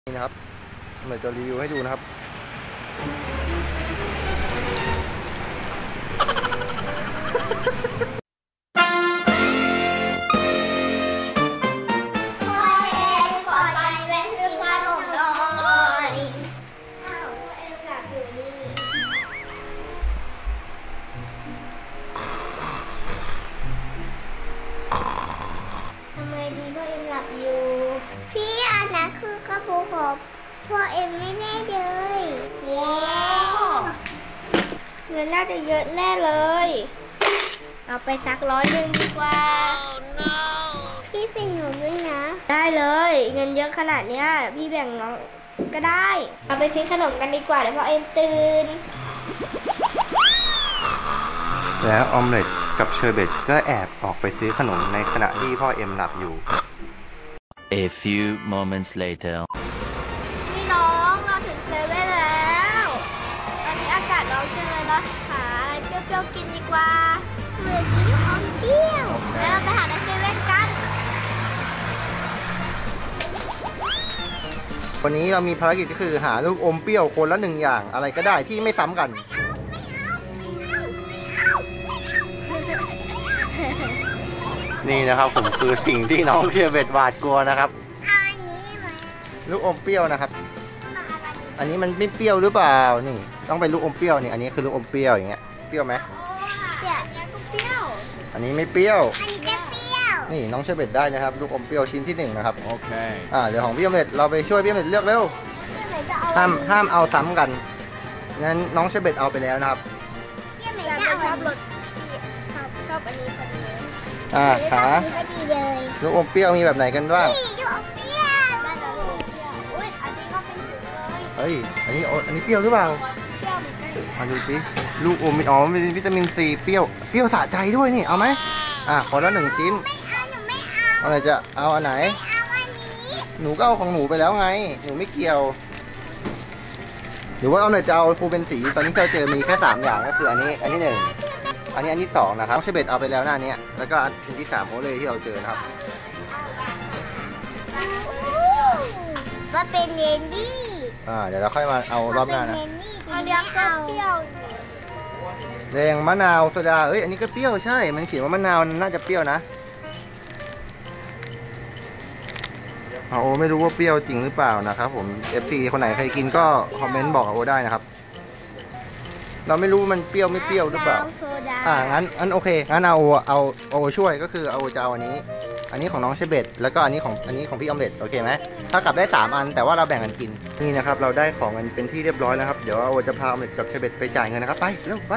นี่นะครับเดี๋ยวจะรีวิวให้ดูนะครับทำไมดีพ่อเอ็มหลับอยู่พี่อันนั้นคือกระปุกของพ่อเอ็มไม่แน่เลยว้าวเงินน่าจะเยอะแน่เลยเอาไปสัก100ดีกว่า พี่เป็นหนูด้วยนะได้เลยเงินเยอะขนาดเนี้ยพี่แบ่งน้องก็ได้เอาไปซื้อขนมกันดีกว่าเดี๋ยวพ่อเอ็มตื่นแล้วออมเล็ตกับเชอร์เบตก็แอบออกไปซื้อขนมในขณะที่พ่อเอ็มหลับอยู่ A few moments later พี่น้องเราถึงเซเว่นแล้วตอนนี้อากาศร้อนจังเลยนะหาอะไรเปรี้ยวๆกินดีกว่าเหมือนที่อมเปรี้ยวแล้วเราไปหาในเซเว่นกันวันนี้เรามีภารกิจก็คือหาลูกอมเปรี้ยวคนละ1อย่างอะไรก็ได้ที่ไม่ซ้ำกันนี่นะครับผมคือสิ่งที่น้องเชอร์เบตหวาดกลัวนะครับลูกอมเปรี้ยวนะครับอันนี้มันไม่เปรี้ยวหรือเปล่านี่ต้องเป็นลูกอมเปรี้ยวนี่อันนี้คือลูกอมเปรี้ยวอย่างเงี้ยเปรี้ยวไหมเปรี้ยวอันนี้ไม่เปรี้ยวอันนี้จะเปรี้ยวนี่น้องเชอร์เบตได้นะครับลูกอมเปรี้ยวชิ้นที่1นะครับโอเคเดี๋ยวของพี่อมเล็ตเราไปช่วยพี่อมเล็ตเลือกเร็วห้ามเอาซ้ำกันงั้นน้องเชอร์เบตเอาไปแล้วนะครับชอบรสชอบอันนี้พอดีหาลูกอมเปรี้ยวมีแบบไหนกันบ้างลูกอมเปรี้ยวได้แล้วลูกอมเปรี้ยวอุ้ยอันนี้ก็เป็นสีเลยเฮ้ยอันนี้เปรี้ยวหรือเปล่าเปรี้ยวเหมือนกันมาดูสิลูกอมมีมีวิตามินซีเปรี้ยวสะใจด้วยนี่เอาไหมขอละ1ชิ้นไม่เอาอะไรจะเอาอันไหนเอาอันนี้หนูก็เอาของหนูไปแล้วไงหนูไม่เกี่ยวหรือว่าเอาไหนจะเอาฟูเป็นสีตอนนี้เราเจอมีแค่3อย่างก็คืออันนี้1อันนี้2นะครับเชอร์เบตเอาไปแล้วหน้านี้แล้วก็ชิ้นที่3โอเลที่เราเจอนะครับว่าเป็นเยนดี้เดี๋ยวเราค่อยมาเอารอบหน้านะอันนี้ก็เปรี้ยวแดงมะนาวโซดาอันนี้ก็เปรี้ยวใช่มันเขียนว่ามะนาวน่าจะเปรี้ยวนะโอไม่รู้ว่าเปรี้ยวจริงหรือเปล่านะครับผม FC คนไหนใครกินก็คอมเมนต์บอกโอได้นะครับเราไม่รู้มันเปรี้ยวไม่เปรี้ยวหรือเปล่างั้นโอเคงั้นเอาช่วยก็คือเอาจะเอาอันนี้ของน้องเชเบตแล้วก็อันนี้ของพี่ออมเล็ตโอเคไหมถ้ากลับได้3อันแต่ว่าเราแบ่งกันกินนี่นะครับเราได้ของกันเป็นที่เรียบร้อยแล้วครับเดี๋ยวเอาจะพาออมเล็ตกับเชเบตไปจ่ายเงินนะครับไปเร็วไป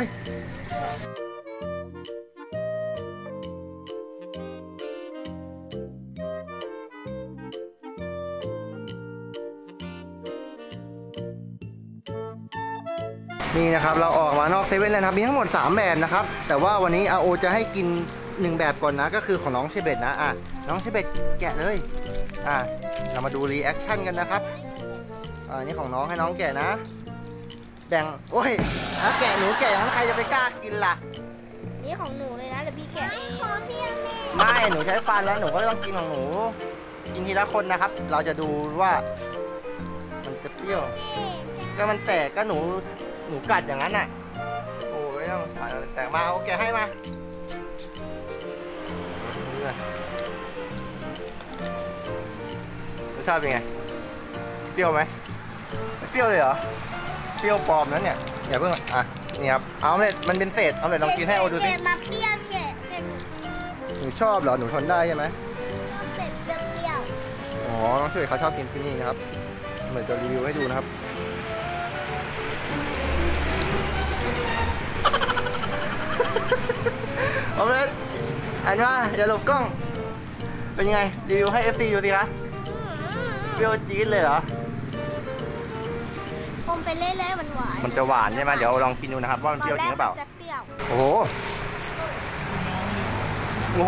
นี่นะครับเราออกมานอกเซเว่นแล้วนะครับมีทั้งหมด3แบบนะครับแต่ว่าวันนี้อาโอจะให้กิน1แบบก่อนนะก็คือของน้องเชเบตนะน้องเชเบตแกะเลยเรามาดูรีแอคชั่นกันนะครับนี่ของน้องให้น้องแกะนะแบ่งโอ้ยแกะหนูแกะงั้นใครจะไปกล้ากินล่ะนี่ของหนูเลยนะเดี๋ยวพี่แกะเองไม่หนูใช้ฟันแล้วหนูก็ต้องกินของหนูกินทีละคนนะครับเราจะดูว่ามันจะเปรี้ยวก็มันแตกก็หนูกัดอย่างนั้นน่ะโอ้ยต้องใส่แต่มาโอเคให้มารสชาติเป็นไงเปรี้ยวไหมเปรี้ยวเลยเหรอเปรี้ยวปลอมนั้นเนี่ยอย่าเพิ่งนี่ครับเอาเลยมันเป็นเศษเอาเลยลองกินให้เอาดูสิมาเปรี้ยวหนูชอบเหรอหนูทนได้ใช่ไหมชอบเป็ดเปรี้ยวน้องช่วยเขาชอบกินที่นี่นะครับเหมือนจะรีวิวให้ดูนะครับเอาเลยอันว่าอย่าหลบกล้องเป็นยังไงรีวิวให้ FC ดูสิคะเปรี้ยวจี๊ดเลยเหรออมไปเล่ๆหวานมันจะหวานใช่ไหมเดี๋ยวลองกินดูนะครับว่ามันเปรี้ยวจริงหรือเปล่าโอ้โห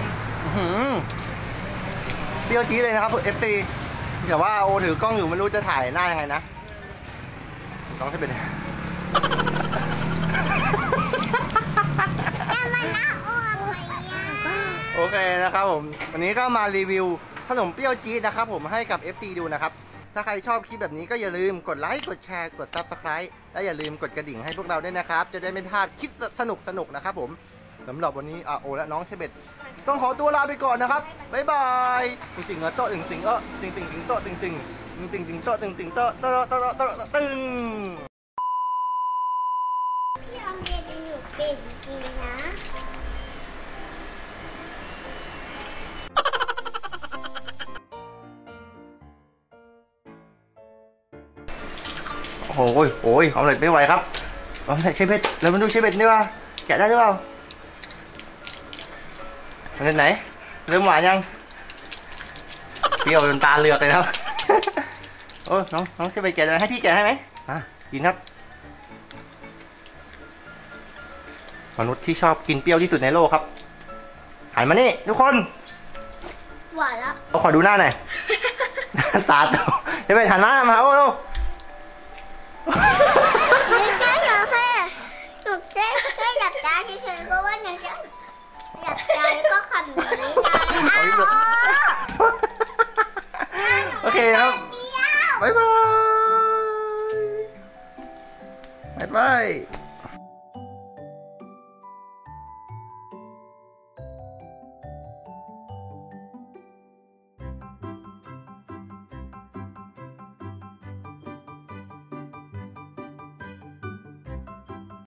เปรี้ยวจี๊ดเลยนะครับ FC แต่ว่าโอถือกล้องอยู่ไม่รู้จะถ่ายหน้ายังไงนะต้องให้เป็นโอเคนะครับผมวันนี้ก็มารีวิวขนมเปรี้ยวจี๊ดนะครับผมให้กับ FC ดูนะครับถ้าใครชอบคลิปแบบนี้ก็อย่าลืมกดไลค์กดแชร์กด Subscribe และอย่าลืมกดกระดิ่งให้พวกเราด้วยนะครับจะได้ไม่พลาดคลิปสนุกนะครับผมสำหรับวันนี้โอและน้องเชเบตต้องขอตัวลาไปก่อนนะครับบ๊ายบายติ่งโต๊ะติ่งโต๊ะติ่งโต๊ะติ่งโต๊ะติ่งโต๊ะตึงพี่เอาเรียนอยู่เป็นจริงนะโอ้ยออมเล็ตไม่ไหวครับออมเล็ตเชเบตเรามาดูเชเบตดีกว่าแกะได้หรือเปล่ามันเป็นไหนเริ่มหวานยังเปรี้ยวจนตาเหลือกเลยครับ โอ้น้องเชเบตแกะได้ให้พี่แกะให้ไหมกินครับมนุษย์ที่ชอบกินเปรี้ยวที่สุดในโลกครับหันมานี่ทุกคนหวานแล้วเราขอดูหน้าหน่อย สาธุเชเบตหันหน้ามาโอ้ไม่ใช่เหรอแค่หนูแค่หลับตาเฉยๆก็ว่าหนูจะหลับตาแล้วก็ขำอย่างนี้ไงโอเคครับบ๊ายบาย